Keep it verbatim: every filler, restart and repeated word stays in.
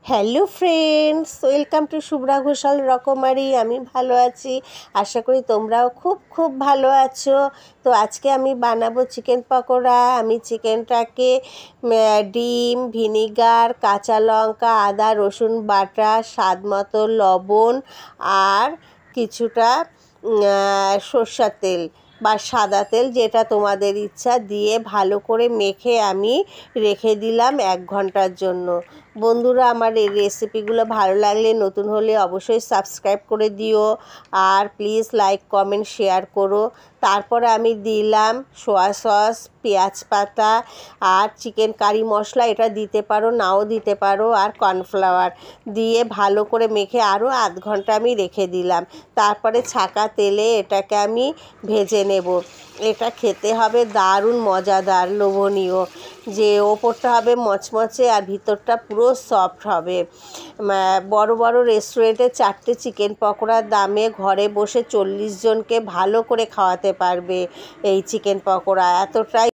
Hello friends, welcome to Shubhra Ghoshal Rokomari. আমি ভালো আছি, আশা করি তোমরাও খুব খুব ভালো আছো। তো আজকে আমি বানাবো চিকেন পকোড়া। আমি চিকেনটাকে ডিম, ভিনিগার, কাঁচা লঙ্কা, আদা রসুন বাটা, স্বাদ মতো লবণ আর কিছুটা সর্ষের তেল বা সাদা তেল, যেটা তোমাদের ইচ্ছা, দিয়ে ভালো করে মেখে আমি রেখে দিলাম এক ঘন্টার জন্য। বন্ধুরা, আমার এই রেসিপিগুলো ভালো লাগলে, নতুন হলে অবশ্যই সাবস্ক্রাইব করে দিও আর প্লিজ লাইক কমেন্ট শেয়ার করো। তারপরে আমি দিলাম সোয়া সস, পেঁয়াজ পাতা আর চিকেন কারি মশলা, এটা দিতে পারো নাও দিতে পারো, আর কর্নফ্লাওয়ার দিয়ে ভালো করে মেখে আরও আধ ঘন্টা আমি রেখে দিলাম। তারপরে ছাকা তেলে এটাকে আমি ভেজে নেব। এটা খেতে হবে দারুণ মজাদার, লোভনীয়, যে ওপরটা হবে মচমচে আর ভিতরটা পুরো সফট হবে। বড় বড় রেস্টুরেন্টে চারটে চিকেন পকোড়ার দামে ঘরে বসে চল্লিশ জনকে ভালো করে খাওয়াতে পারবে এই চিকেন পকোড়া। এতটাই